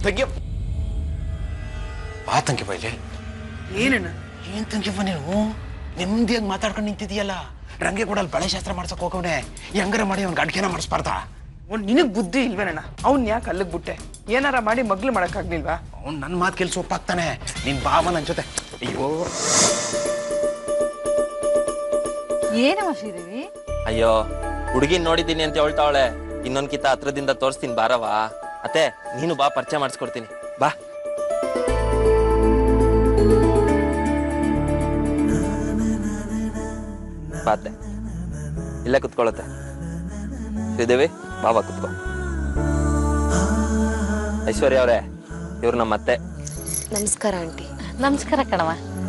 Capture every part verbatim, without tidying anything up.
ತಂಗಿ ಬಾ ತಂಗಿ ಬೈಲೆ. ಏನಣ್ಣ? ಏನ್ ತಂಗಿಪ್ಪ ನೀನು ನೆಮ್ಮದಿಯಾಗಿ ಮಾತಾಡ್ಕೊಂಡು ನಿಂತಿದೀಯಲ್ಲ. ರಂಗೆ ಕೂಡ ಅಲ್ಲಿ ಬಳೆ ಶಾಸ್ತ್ರ ಮಾಡ್ಸಕ್ ಹೋಗವನೆ. ಹೆಂಗಾರ ಮಾಡಿ ಅವ್ನ್ ಅಡ್ಗೆನ ಮಾಡಿಸ್ಬಾರ್ದ? ಅವ್ನು ನಿನಗ್ ಬುದ್ಧಿ ಇಲ್ವೇನಣ್ಣ? ಅವ್ನ್ ಯಾಕೆ ಅಲ್ಲಿಗೆ ಬಿಟ್ಟೆ? ಏನಾರ ಮಾಡಿ ಮಗ್ಳು ಮಾಡಕ್ಕಾಗ್ಲಿಲ್ವಾ? ಅವ್ನು ನನ್ನ ಮಾತು ಕೆಲ್ಸ ಒಪ್ಪಾಗ್ತಾನೆ. ನಿನ್ ಬಾವ ನನ್ ಜೊತೆ. ಅಯ್ಯೋ ಏನವ ಶ್ರೀದೇವಿ? ಅಯ್ಯೋ ಹುಡುಗಿನ್ ನೋಡಿದ್ದೀನಿ ಅಂತ ಹೇಳ್ತಾವಳೆ. ಇನ್ನೊಂದ್ ಕಿತ ಹತ್ರದಿಂದ ತೋರಿಸ್ತೀನಿ ಬಾರವಾ. ಅತ್ತೆ ನೀನು ಬಾ, ಪರಿಚಯ ಮಾಡಿಸ್ಕೊಡ್ತೀನಿ ಬಾ. ಬಾತೆ ಇಲ್ಲೇ ಕುತ್ಕೊಳ್ಳುತ್ತೆ. ಶ್ರೀದೇವಿ ಬಾಬಾ ಕುತ್ಕೋ. ಐಶ್ವರ್ಯ ಅವರೇ, ಇವ್ರು ನಮ್ಮ ಅತ್ತೆ. ನಮಸ್ಕಾರ ಆಂಟಿ. ನಮಸ್ಕಾರ ಕಣವ.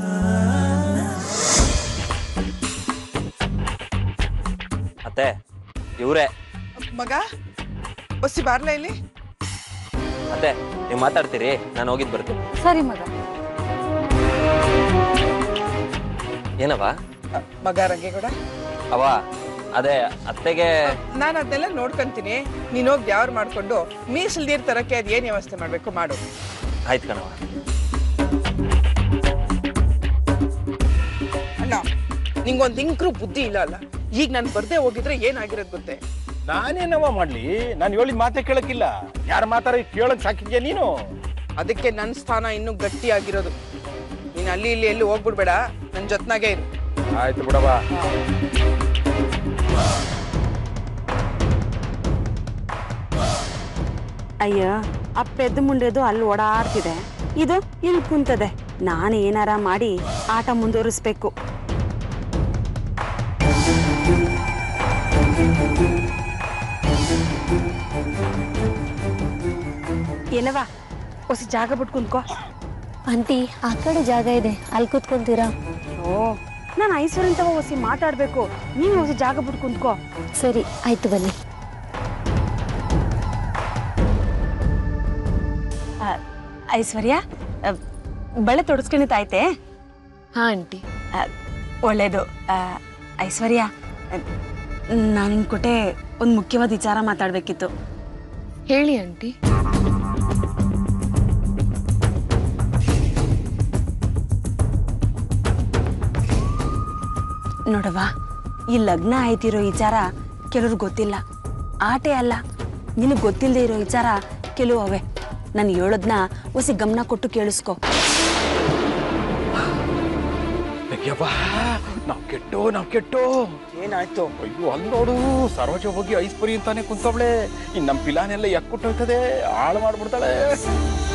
ಅತ್ತೆ ಇವ್ರೇ ಮಗ ಬಸ್ಸಿ ಬಾರ್ಲ ಇಲ್ಲಿ. ಅತ್ತೆ ನೀವು ಮಾತಾಡ್ತೀರಿ, ನಾನು ಹೋಗಿದ್ ಬರ್ತೀನಿ. ಸರಿ ಮಗ. ಏನವ ಮಗ ರಂಗೇಗೌಡ? ಅವ ಅದೇ ಅತ್ತೆಗೆ ನಾನು ಅದನ್ನೆಲ್ಲ ನೋಡ್ಕೊಂತೀನಿ. ನೀನ್ ಹೋಗಿ ಯಾವ್ರು ಮಾಡ್ಕೊಂಡು ಮೀಸಲ್ ನೀರ್ ತರಕ್ಕೆ ಅದ್ ಏನ್ ವ್ಯವಸ್ಥೆ ಮಾಡ್ಬೇಕು ಮಾಡು. ಆಯ್ತು ಕಣವ. ಅಣ್ಣ ನಿಂಗೊಂದ್ ಇಂಕ್ರು ಬುದ್ಧಿ ಇಲ್ಲ ಅಲ್ಲ? ಈಗ ನಾನು ಬರ್ದೇ ಹೋಗಿದ್ರೆ ಏನಾಗಿರೋದ್ ಗೊತ್ತೇ? ನಾನೇನವ ಮಾಡ್ಲಿ? ನಾನು ಹೇಳಿದ ಮಾತೇ ಕೇಳಕ್ಕಿಲ್ಲ. ಯಾರ ಮಾತಾರ ಕೇಳಕ್ ಸಾಕಿದ್ಯಾ ನೀನು? ಅದಕ್ಕೆ ನನ್ನ ಸ್ಥಾನ ಇನ್ನೂ ಗಟ್ಟಿ ಆಗಿರೋದು. ನೀನ್ ಅಲ್ಲಿ ಇಲ್ಲಿ ಎಲ್ಲಿ ಹೋಗ್ಬಿಡ್ಬೇಡ, ನನ್ ಜೊತ್ನಾಗೆ ಇರು. ಆಯ್ತು ಬಿಡವಾ. ಅಯ್ಯ ಆ ಪೆದ್ದು ಮುಂಡೆದು ಅಲ್ಲಿ ಓಡಾಡ್ತಿದೆ, ಇದು ಇಲ್ಲಿ ಕುಂತದೆ. ನಾನು ಏನಾರ ಮಾಡಿ ಆಟ ಮುಂದುವರಿಸ್ಬೇಕು. ಏನವಾ ಹೊಸ ಜಾಗ ಬಿಟ್ಟು ಕುಂತ್ಕೋ. ಆಂಟಿ ಆ ಕಡೆ ಜಾಗ ಇದೆ, ಅಲ್ಲಿ ಕೂತ್ಕೊಂತೀರಾ? ಓ ನಾನು ಐಶ್ವರ್ಯನ್ ತಗೋ ಹೊಸಿ ಮಾತಾಡ್ಬೇಕು. ನೀನು ಹೊಸ ಜಾಗ ಬಿಟ್ಟು ಕುಂತ್ಕೋ. ಸರಿ ಆಯ್ತು ಬನ್ನಿ. ಐಶ್ವರ್ಯ ಬಳೆ ತೊಡಸ್ಕೊಂಡಿದ್ದಾಯ್ತೆ? ಹಾ ಆಂಟಿ. ಒಳ್ಳೇದು. ಐಶ್ವರ್ಯ ನಾನು ನಿನ್ ಕೊಟ್ಟೆ ಒಂದು ಮುಖ್ಯವಾದ ವಿಚಾರ ಮಾತಾಡ್ಬೇಕಿತ್ತು. ಹೇಳಿ ಆಂಟಿ. ನೋಡವ್ವ, ಈ ಲಗ್ನ ಆಯ್ತಿರೋ ವಿಚಾರ ಕೆಲವ್ರಿಗೆ ಗೊತ್ತಿಲ್ಲ. ಆಟೆ ಅಲ್ಲ, ನಿನಗೆ ಗೊತ್ತಿಲ್ಲದೆ ಇರೋ ವಿಚಾರ ಕೆಲವು ಅವೆ. ನಾನು ಹೇಳೋದ್ನ ಹೊಸಿ ಗಮನ ಕೊಟ್ಟು ಕೇಳಿಸ್ಕೊ. ನಾವ್ ಕೆಟ್ಟೋ ನಾವ್ ಕೆಟ್ಟೋ. ಏನಾಯ್ತು? ಅಯ್ಯೋ ಅಲ್ಲಿ ನೋಡು, ಸರೋಜ ಹೋಗಿ ಐಸ್ಪರಿ ಅಂತಾನೆ ಕುಂತವಳೆ. ಇನ್ ನಮ್ ಪಿಲಾನೆಲ್ಲ ಎಕ್ಕುಟ್ಟೋಯ್ತದೆ, ಹಾಳು ಮಾಡ್ಬಿಡ್ತಾಳೆ.